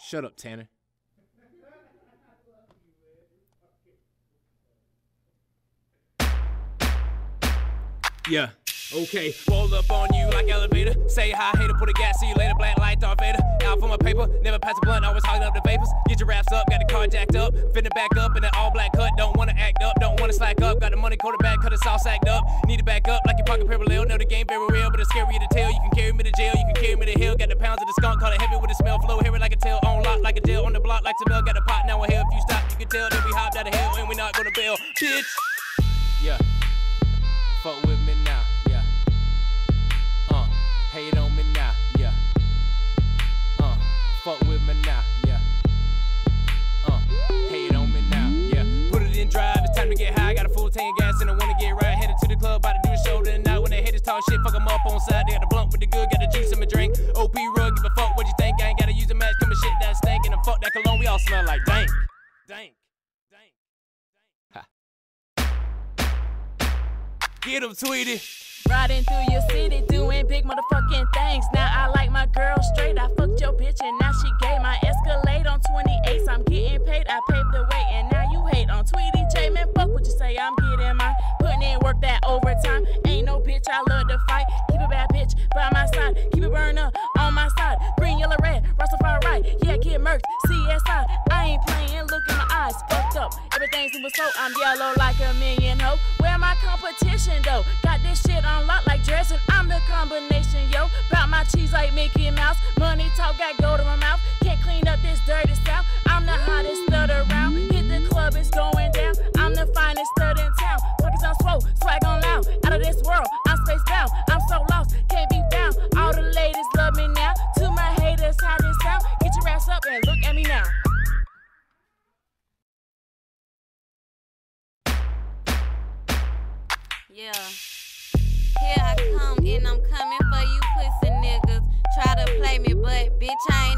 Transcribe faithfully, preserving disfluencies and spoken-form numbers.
Shut up, Tanner. Yeah. Okay, roll up on you like elevator. Say hi, hater, put a gas, see you later. Black light, Darth Vader. Out for my paper, never pass a blunt, always hogging up the vapors. Get your raps up, got the car jacked up. Fitting back up in an all black cut. Don't wanna act up, don't wanna slack up. Got the money quarterback, cut us all sacked up. Need to back up like your pocket parallel. Know the game very real, but it's scary to tell. You can carry me to jail, you can carry me to hell. Got the pounds of the skunk, call it heavy with the smell. Flow, hear it like a tail, on lock like a jail. On the block like Sabelle, got the pot, now we're here. If you stop, you can tell that we hopped out of hell and we not gonna bail. Bitch! Yeah. Fuck with me now. Hate on me now, yeah. Uh, fuck with me now, yeah. Uh, hate on me now, yeah. Put it in drive, it's time to get high. Got a full tank of gas and I wanna get right. Headed to the club, about to do a show tonight. When they haters talk shit, fuck them up on side. They got a blunt with the good, got the juice in my drink. O P rug, give a fuck what you think. I ain't gotta use a match, come and shit that stank. And fuck that cologne, we all smell like dank. Dank, dank, dank. Ha. Get him, Tweety. Riding through your city, doing big motherfucking things. Now I like my girl straight. I fucked your bitch and now she gay. My Escalade on twenty-eights. I'm getting paid, I paved the way. And now you hate on Tweety J. Man, fuck what you say, I'm getting mine. Putting in work that overtime. Ain't no bitch, I love to fight. Keep a bad bitch by my side. Keep it burn up on my side. Green, yellow, red, Rastafari right. Yeah, get murked, C S I. I ain't playing, look in my eyes. Fucked up, everything's super slow. I'm yellow like a million ho. Where my competition though? Got this shit on lock like dressing, I'm the combination, yo. Bout my cheese like Mickey Mouse. Money talk, got gold in my mouth. Can't clean up this dirty south. I'm the hottest stud around. Hit the club, it's going down. I'm the finest stud in town. Pockets on swole, swag on loud. Out of this world, I'm space bound. I'm so lost, can't be found. All the ladies love me now. To my haters, how this sound? Get your ass up and look at me now. Yeah. Here I come, and I'm coming for you pussy niggas. Try to play me, but bitch, I ain't